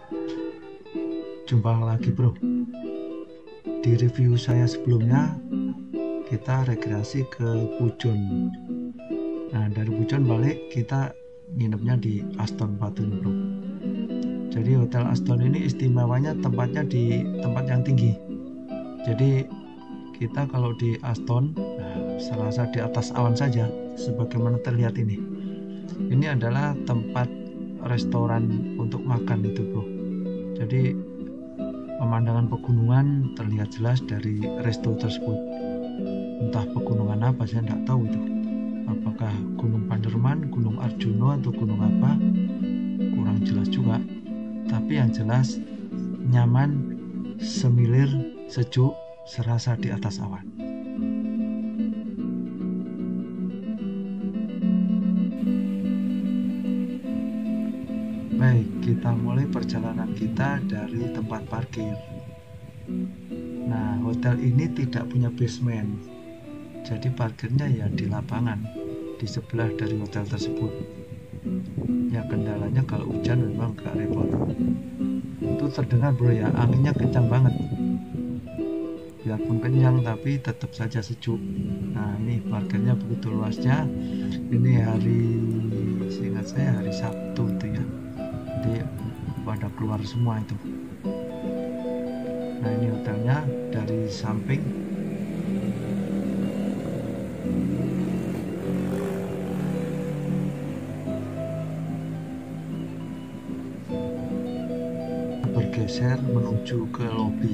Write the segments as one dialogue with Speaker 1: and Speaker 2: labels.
Speaker 1: Jumpa lagi bro. Di review saya sebelumnya kita rekreasi ke Pujon. Nah dari Pujon balik kita nginepnya di Aston Patun bro. Jadi Hotel Aston ini istimewanya tempatnya di tempat yang tinggi. Jadi kita kalau di Aston serasa di atas awan saja, sebagaimana terlihat ini. Ini adalah tempat restoran untuk makan itu bro. Jadi pemandangan pegunungan terlihat jelas dari resto tersebut. Entah pegunungan apa, saya tidak tahu itu. Apakah Gunung Panderman, Gunung Arjuno, atau gunung apa? Kurang jelas juga. Tapi yang jelas nyaman, semilir, sejuk, serasa di atas awan. Baik, kita mulai perjalanan kita dari tempat parkir. Nah, hotel ini tidak punya basement, jadi parkirnya ya di lapangan, di sebelah dari hotel tersebut. Ya kendalanya kalau hujan memang agak repot. Itu terdengar bro ya, anginnya kencang banget. Biarpun kencang tapi tetap saja sejuk. Nah ini parkirnya begitu luasnya. Ini hari, seingat saya hari Sabtu itu ya. Jadi pada keluar semua itu. Nah ini hotelnya dari samping. Bergeser menuju ke lobi.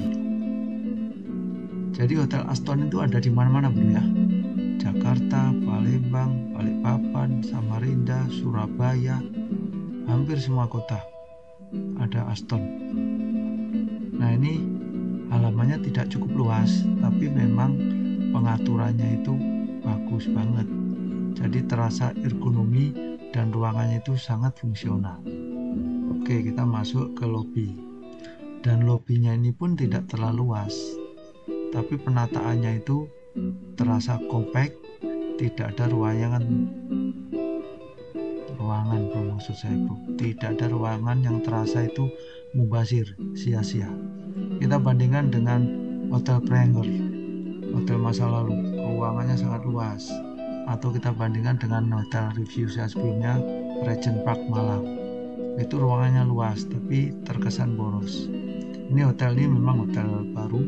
Speaker 1: Jadi Hotel Aston itu ada di mana-mana bro ya. Jakarta, Palembang, Balikpapan, Samarinda, Surabaya, hampir semua kota ada Aston. Nah ini halamannya tidak cukup luas, tapi memang pengaturannya itu bagus banget. Jadi terasa ergonomi dan ruangannya itu sangat fungsional. Oke, kita masuk ke lobi. Dan lobinya ini pun tidak terlalu luas, tapi penataannya itu terasa compact, tidak ada ruangan bro, maksud saya bro, tidak ada ruangan yang terasa itu mubazir, sia-sia. Kita bandingkan dengan Hotel Pranger, hotel masa lalu, ruangannya sangat luas. Atau kita bandingkan dengan hotel review saya sebelumnya, Regent Park Malang, itu ruangannya luas tapi terkesan boros. Ini hotel ini memang hotel baru,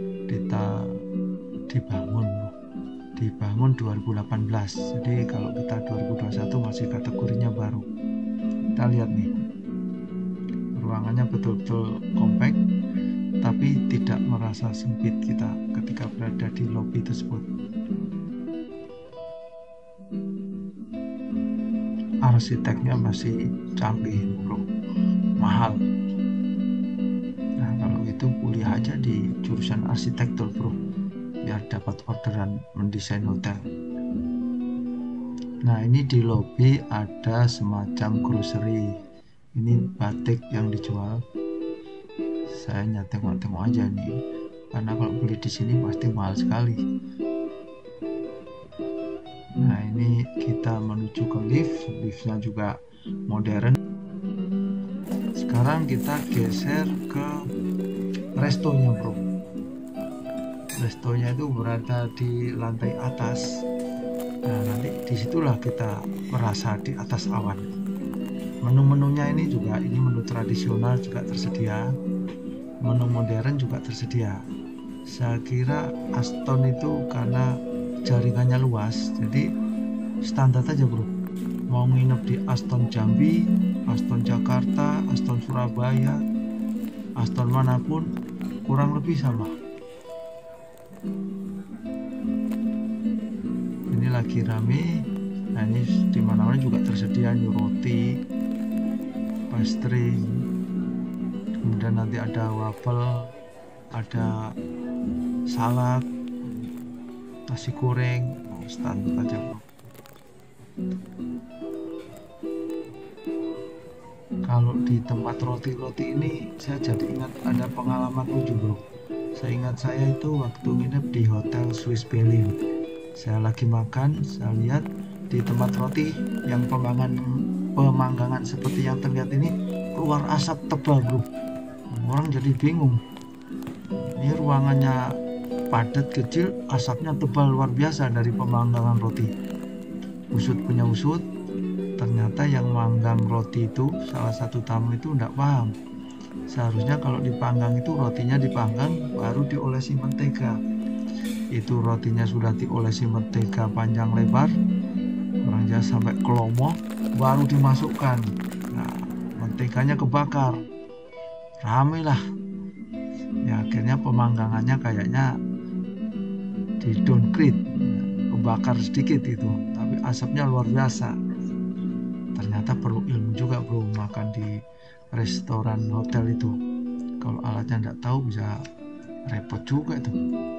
Speaker 1: dibangun 2018. Jadi kalau kita 2021 masih kategorinya baru. Kita lihat nih, ruangannya betul-betul compact, tapi tidak merasa sempit kita ketika berada di lobi tersebut. Arsiteknya masih canggih bro, mahal. Nah kalau itu kuliah aja di jurusan arsitektur bro, biar dapat orderan mendesain hotel. Nah ini di lobi ada semacam grocery. Ini batik yang dijual. Saya hanya tengok-tengok aja nih, karena kalau beli di sini pasti mahal sekali. Nah ini kita menuju ke liftnya juga modern. Sekarang kita geser ke restonya bro. Restonya itu berada di lantai atas. Nah nanti disitulah kita merasa di atas awan. Menu-menunya ini juga, ini menu tradisional juga tersedia, menu modern juga tersedia. Saya kira Aston itu karena jaringannya luas, jadi standar aja bro. Mau nginep di Aston Jambi, Aston Jakarta, Aston Surabaya, Aston manapun kurang lebih sama. Ini lagi rame. Nah ini dimana-mana juga tersedia nih roti, pastry, kemudian nanti ada waffle, ada salad, nasi goreng, standar aja bro. Kalau di tempat roti-roti ini saya jadi ingat ada pengalaman lucu bro. Seingat saya itu waktu nginep di Hotel Swiss Berlin, saya lagi makan, saya lihat di tempat roti yang pemanggangan seperti yang terlihat ini keluar asap tebal bro. Orang jadi bingung, ini ruangannya padat kecil, asapnya tebal luar biasa dari pemanggangan roti. Usut punya usut, ternyata yang manggang roti itu salah satu tamu itu tidak paham. Seharusnya kalau dipanggang itu rotinya dipanggang baru diolesi mentega. Itu rotinya sudah diolesi mentega panjang lebar, orang Jawa sampai kelomo, baru dimasukkan. Nah, menteganya kebakar, rame lah. Ya akhirnya pemanggangannya kayaknya di downgrade, kebakar sedikit itu, tapi asapnya luar biasa. Ternyata perlu ilmu juga bro, makan di restoran hotel itu. Kalau alatnya tidak tahu bisa repot juga tuh.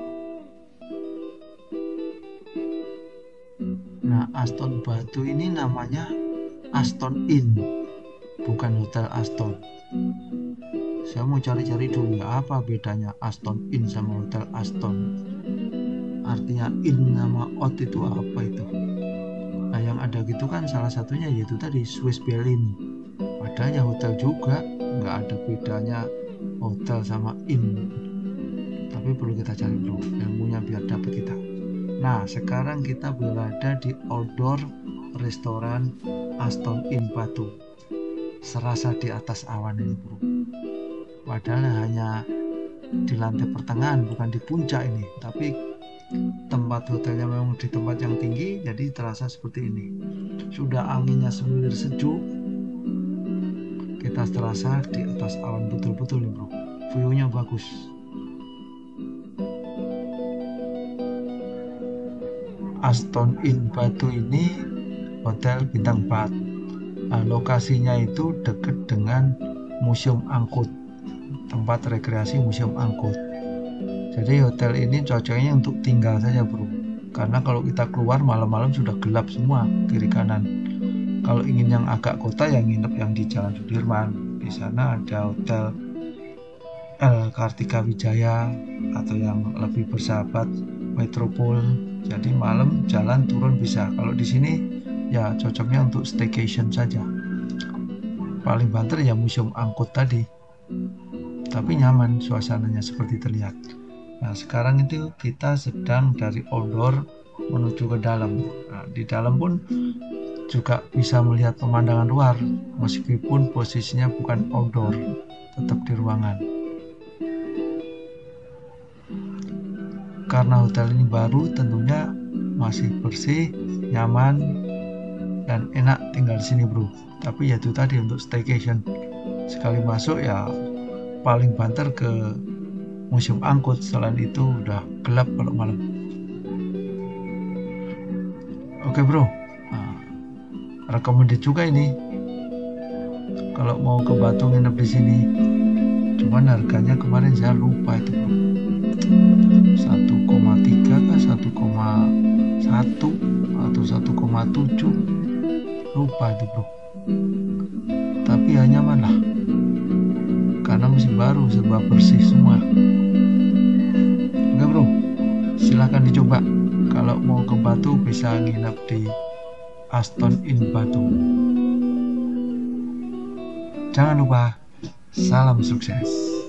Speaker 1: Nah, Aston Batu ini namanya Aston Inn, bukan Hotel Aston. Saya mau cari-cari dulu ya, apa bedanya Aston Inn sama Hotel Aston. Artinya Inn nama out itu apa itu? Nah, yang ada gitu kan salah satunya yaitu tadi Swiss Berlin. Adanya hotel juga, nggak ada bedanya hotel sama Inn. Tapi perlu kita cari dulu ilmunya biar dapat kita. Nah, sekarang kita berada di outdoor restoran Aston Inn Batu. Serasa di atas awan ini bro. Padahal hanya di lantai pertengahan, bukan di puncak ini. Tapi tempat hotelnya memang di tempat yang tinggi, jadi terasa seperti ini. Sudah anginnya semilir sejuk, kita terasa di atas awan betul-betul nih bro. View-nya bagus. Aston Inn Batu ini hotel bintang 4. Nah, lokasinya itu dekat dengan Museum Angkut, tempat rekreasi Museum Angkut. Jadi hotel ini cocoknya untuk tinggal saja bro, karena kalau kita keluar malam-malam sudah gelap semua kiri kanan. Kalau ingin yang agak kota, yang nginep yang di Jalan Sudirman. Di sana ada hotel El Kartika Wijaya, atau yang lebih bersahabat Metropol. Jadi malam jalan turun bisa. Kalau di sini ya cocoknya untuk staycation saja. Paling banter ya Museum Angkut tadi. Tapi nyaman suasananya seperti terlihat. Nah, sekarang itu kita sedang dari outdoor menuju ke dalam. Nah, di dalam pun juga bisa melihat pemandangan luar, meskipun posisinya bukan outdoor, tetap di ruangan. Karena hotel ini baru, tentunya masih bersih, nyaman, dan enak tinggal di sini bro. Tapi ya itu tadi untuk staycation. Sekali masuk ya paling banter ke Museum Angkut. Selain itu udah gelap kalau malam. Oke bro, recommended juga ini kalau mau ke Batu nginep di sini. Cuman harganya kemarin saya lupa itu bro, 1,3 kah 1,1 atau 1,7, lupa itu bro. Tapi ya nyaman lah, karena masih baru, serba bersih semua. Oke bro, silahkan dicoba. Kalau mau ke Batu bisa nginep di Aston Inn Batu. Jangan lupa, salam sukses.